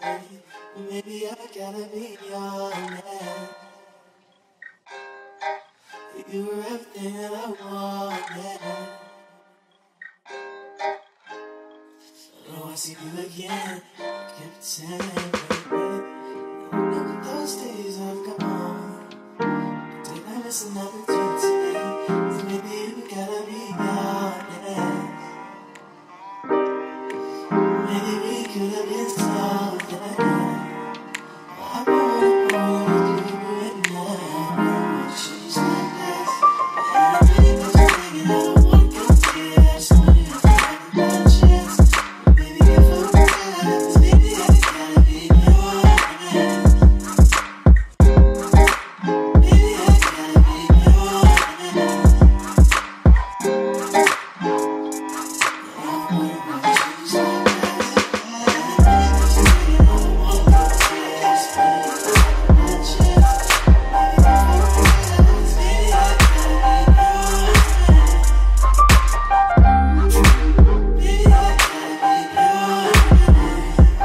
Maybe I gotta be honest. You were everything that I wanted. Oh, I see you again. Can't pretend, baby. I know those days are gone. Did I miss another chance today? 'Cause maybe you gotta be honest. Maybe we could have been something. I wanna with you and now. She's like this. And I really was thinking I don't want to see it. So you have a chance. Maybe if I was maybe I gotta be honest. Maybe I gotta be honest. I wanna she's like this. And I really was thinking I don't want to see it. So you have a chance. Maybe if I was maybe I gotta be honest. Maybe I gotta be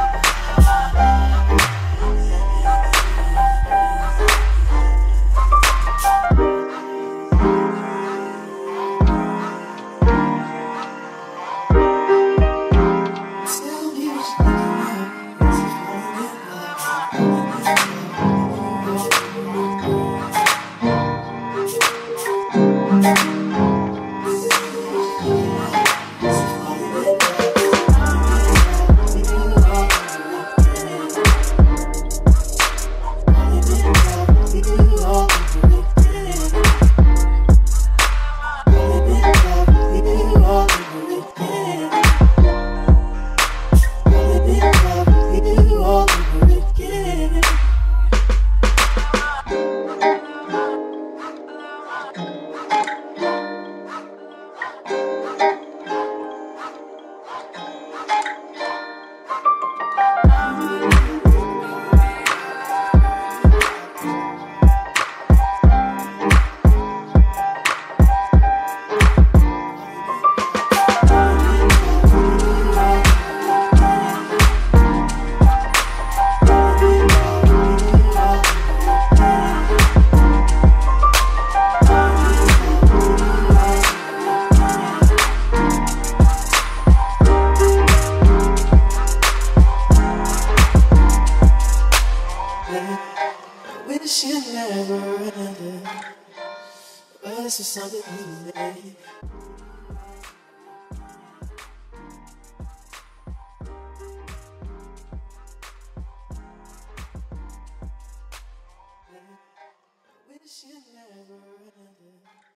honest. Tell me what you're thinking of. Is it falling in love? I wish it never ended, but this is something we made. I wish it never ended.